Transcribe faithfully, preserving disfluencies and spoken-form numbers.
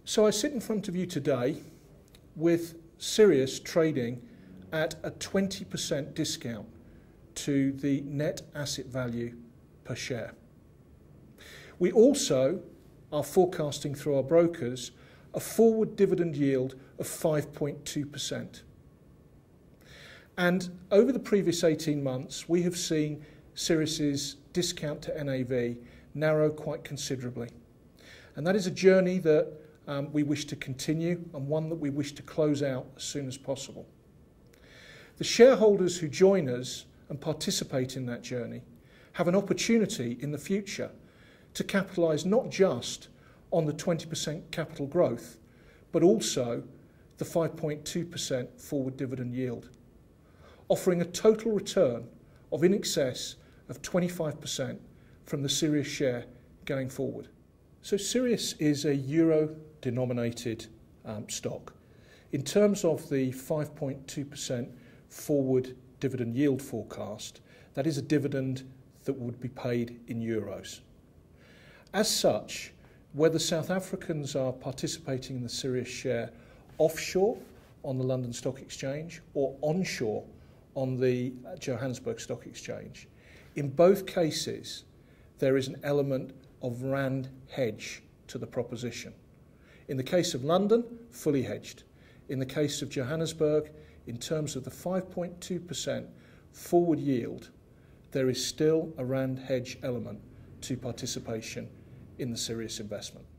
So I sit in front of you today with Sirius trading at a twenty percent discount to the net asset value per share. We also are forecasting through our brokers a forward dividend yield of five point two percent. And over the previous eighteen months, we have seen Sirius's discount to N A V narrow quite considerably. And that is a journey that um, we wish to continue and one that we wish to close out as soon as possible. The shareholders who join us and participate in that journey have an opportunity in the future to capitalise not just on the twenty percent capital growth, but also the five point two percent forward dividend yield, offering a total return of in excess of twenty-five percent from the Sirius share going forward. So Sirius is a euro-denominated um, stock. In terms of the five point two percent forward dividend yield forecast, that is a dividend that would be paid in euros. As such, whether South Africans are participating in the Sirius share offshore on the London Stock Exchange or onshore on the Johannesburg Stock Exchange, in both cases there is an element of rand hedge to the proposition. In the case of London, fully hedged. In the case of Johannesburg, in terms of the five point two percent forward yield, there is still a rand hedge element to participation in the Sirius investment.